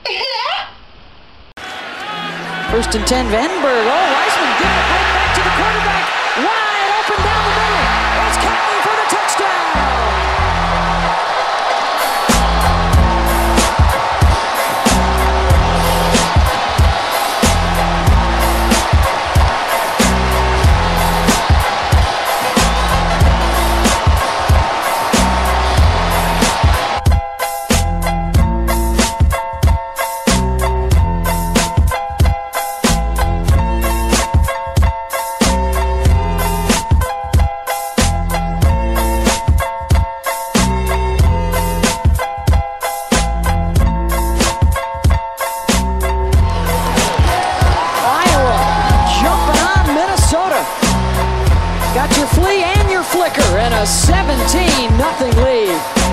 First and 10, Vandenberg. Oh, Weisman giving it right back to the quarterback. Wide open down the middle. It's Kinnick for the touchdown. Got your flea and your flicker and a 17-0 lead.